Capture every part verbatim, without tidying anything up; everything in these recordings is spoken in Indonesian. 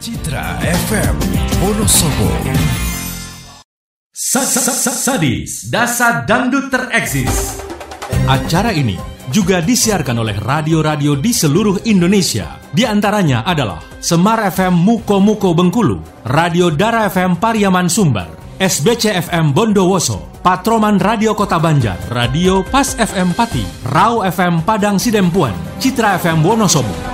Citra F M Wonosobo. Sadis, dasar dangdut tereksis. Acara ini juga disiarkan oleh radio-radio di seluruh Indonesia. Di antaranya adalah Semar F M Muko Muko Bengkulu, Radio Dara F M Pariaman Sumbar, S B C F M Bondowoso, Patroman Radio Kota Banjar, Radio Pas F M Pati, Rau F M Padang Sidempuan, Citra F M Wonosobo.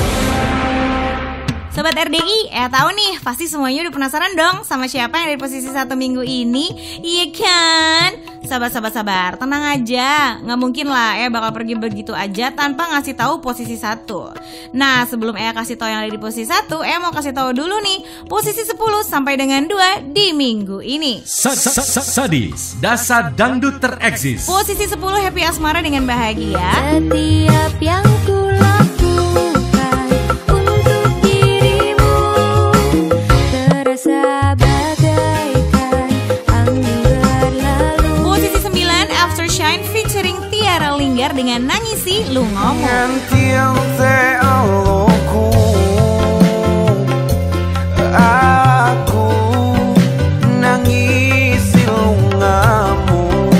Sobat R D I, eh tahu nih, pasti semuanya udah penasaran dong sama siapa yang ada di posisi satu minggu ini, iya kan? Sabar, sabar, sabar, tenang aja, nggak mungkin lah eh bakal pergi begitu aja tanpa ngasih tahu posisi satu. Nah, sebelum eh kasih tahu yang ada di posisi satu, eh mau kasih tahu dulu nih posisi sepuluh sampai dengan dua di minggu ini. Sadis, dasar dangdut tereksis. Posisi sepuluh Happy Asmara dengan Bahagia. Setiap yang ku Linggar dengan Nangisi Lu Ngomong. Aku nangisi lu ngamuk.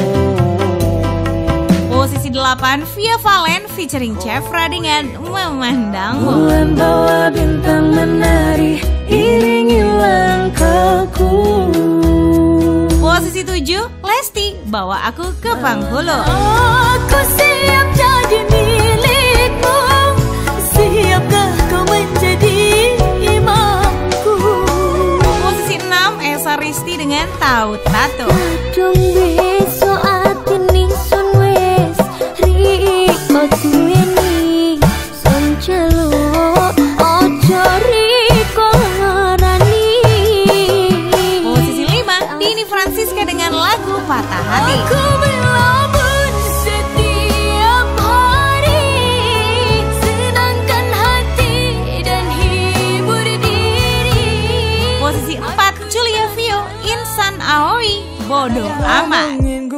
Posisi delapan Via Valen featuring Cefra dengan Memandangmu. Membawa bintang menari iringi langkahku. Posisi tujuh Lesti Bawa Aku ke Penghulu. Aku siap jadi milikmu, siapkah kau menjadi imamku. Posisi enam Esa Risti dengan Tahu Tato. Kadung besok atini sun wes riko tuweni sun celuk ojo riko ngarani. Posisi lima Dini Francisca dengan lagu Patah Hati. Aku melamun setiap hari, senangkan hati dan hibur diri. Posisi empat Julia Vio Insan Aoi Bodoh Amat.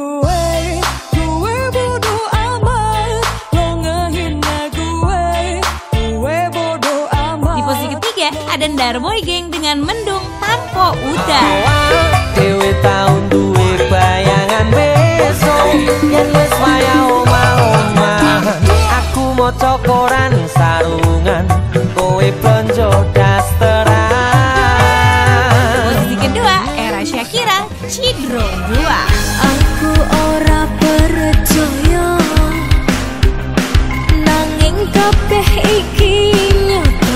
Di posisi ketiga ada Darboy Gang dengan Mendung Tanpa Udah. Dewe tahun duwe bayangan besok yen wis waya omah-omahan. Aku maca koran sarungan, kowe blonjo dasteran. Posisi kedua Era Shakira Cidro dua. Aku ora percaya nanging kabeh iki nyata.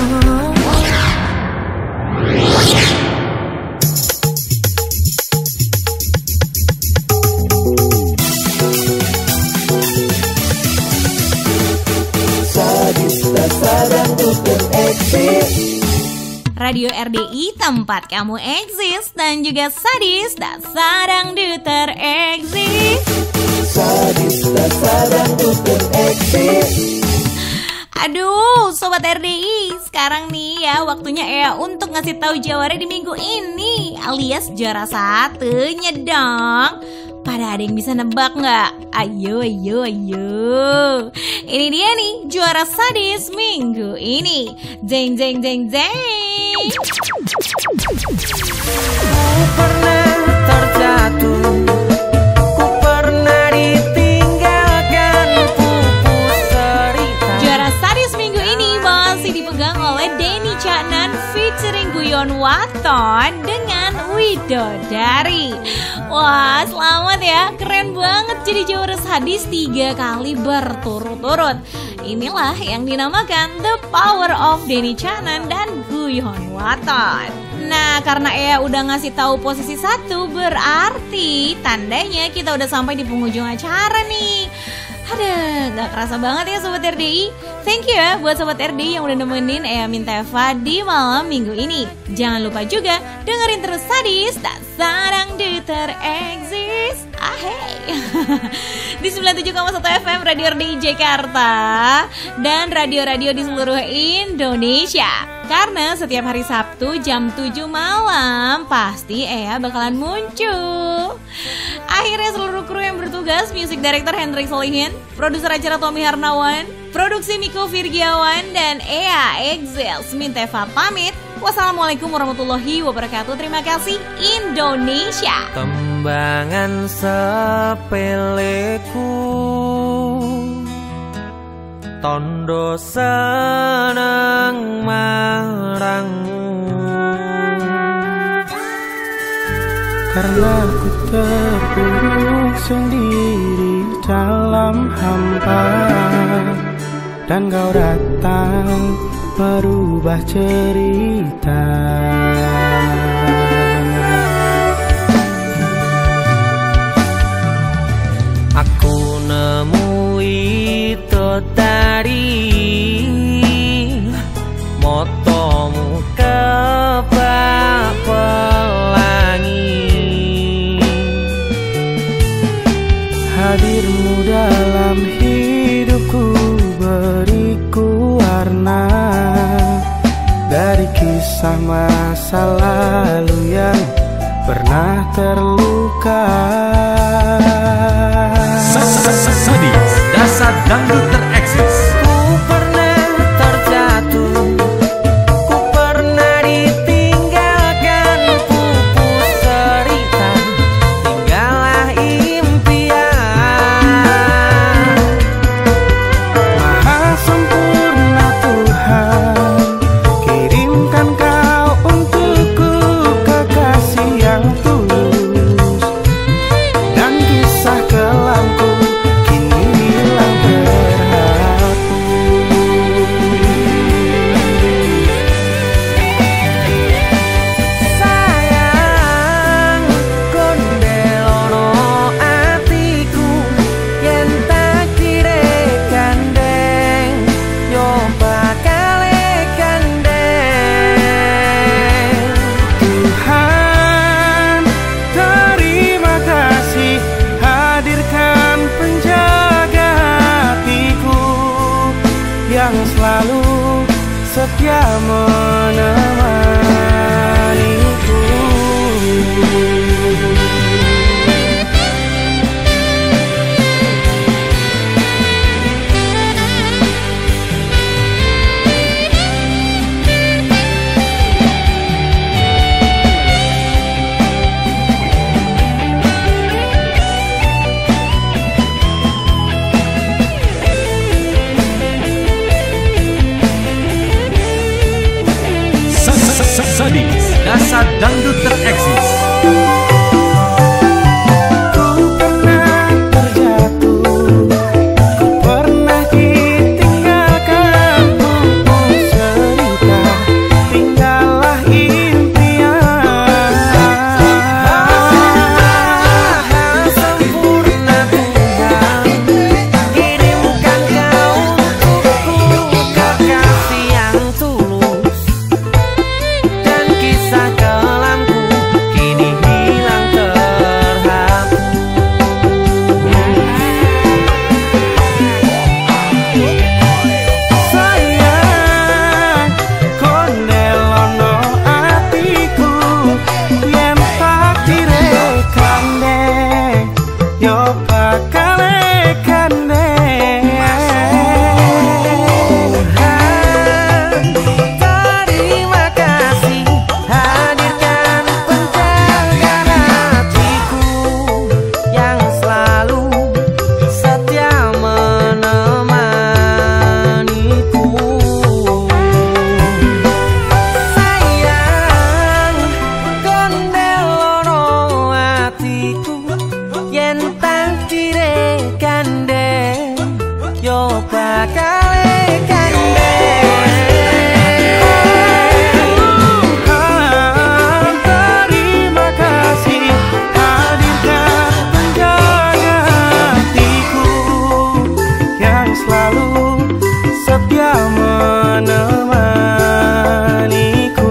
Radio R D I tempat kamu eksis dan juga Sadis Dasar Dangdut tereksis. Sadis dasar dangdut tereksis. Aduh, Sobat R D I, sekarang nih ya waktunya ya untuk ngasih tahu jawara di minggu ini, alias juara satunya dong. Pada ada yang bisa nebak nggak? Ayo, ayo, ayo. Ini dia nih juara Sadis minggu ini. Jeng, jeng, jeng, jeng. Ku pernah terjatuh, ku pernah ditinggalkan, pupus cerita. Juara Sadis minggu ini masih dipegang oleh Denny Caknan featuring Guyon Waton dengan Widodari. Wah, selamat ya, keren banget jadi juara Sadis tiga kali berturut-turut. Inilah yang dinamakan The Power of Denny Caknan dan Guyon Waton. Nah, karena Ea udah ngasih tahu posisi satu, berarti tandanya kita udah sampai di penghujung acara nih. Aduh, gak kerasa banget ya Sobat R D I. Thank you ya buat Sobat R D I yang udah nemenin Ea Minteva di malam minggu ini. Jangan lupa juga dengerin terus Sadis Dasar Dangdut tereksis. Ahey. Di sembilan puluh tujuh koma satu F M Radio R D I Jakarta dan radio-radio di seluruh Indonesia. Karena setiap hari Sabtu jam tujuh malam pasti Ea bakalan muncul. Akhirnya seluruh kru yang bertugas, Music Director Hendrik Solihin, produser acara Tommy Harnawan, produksi Miko Virgiawan, dan Ea Exil Sminteva pamit. Wassalamualaikum warahmatullahi wabarakatuh. Terima kasih Indonesia. Tembangan sepeleku tondo seneng marangmu, karena ku terpuruk sendiri dalam hampa, dan kau datang merubah cerita. Aku nemui itu tadi motomu kebak pelangi, hadirmu dalam hidupku beriku warna dari kisah masa lalu yang pernah terluka. Sadis, dasar dangdut tereksis. Ku pernah terjatuh, ku pernah ditinggalkan, pupus cerita, tinggallah impian. Maha sempurna Tuhan, kirimkan kau untukku kekasih yang tulus, dan kisah kelamku kini hilang terhapus. Sayang kondelono atiku yen tak kire gandeng, yo bakal gandeng. Tuhan, terima kasih hadirkan penjaga hatiku yang selalu setia menemaniku. Sadis, dasar dangdut tereksis. Ku pernah terjatuh, ku pernah ditinggalkan, pupus cerita, tinggallah impian. Sempurna Tuhan, kirimkan kau untukku kekasih yang tulus, dan kisah kelamku kini hilang terhapus. Sayang kondelono atiku yen tak direkan deh, yo bakal gandeng. Terima kasih hadirkan penjaga hatiku yang selalu setia menemaniku. Sayang kondelono hatiku yen tak direkandeng, yo bakal Tuhan, terima kasih hadirkan penjaga hatiku yang selalu setia menemaniku.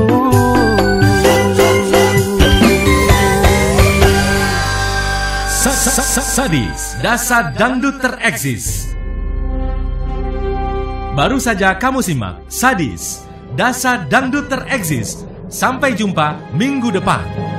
Sadis, dasar dangdut tereksis. Baru saja kamu simak Sadis, dasar dangdut tereksis. Sampai jumpa minggu depan.